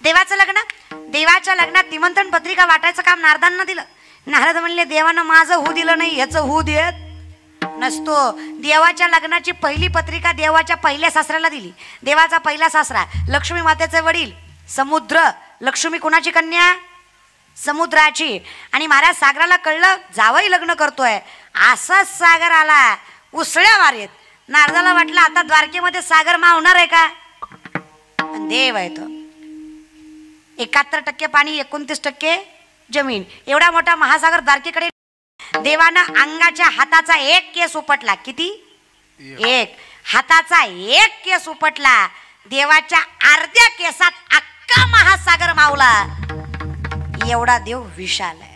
देवाचं लग्न, देवाच्या लग्नात निमंत्रण पत्रिका वाटायचं काम नारदांना दिलं. नारद म्हणले देवानं माझं होऊ दिलं नाही, याचं होऊ देत नसतो. देवाच्या लग्नाची पहिली पत्रिका देवाच्या पहिल्या सासऱ्याला दिली. देवाचा पहिला सासरा लक्ष्मी मातेचे वडील समुद्र. लक्ष्मी कुणाची कन्या? समुद्राची. आणि महाराज सागराला कळलं जावई लग्न करतोय. असाच सागर आला उसळ्या मारेत. नारदाला वाटलं आता द्वारकेमध्ये सागर मावणार आहे का? देव आहे तो. 71% पाणी 29% जमीन, एवढा मोठा महासागर द्वारकेकडे. देवानं अंगाच्या हाताचा एक केस उपटला. किती? एक. हाताचा एक केस उपटला. देवाच्या अर्ध्या केसात अख्खा महासागर मावला. एवढा देव विशाल आहे.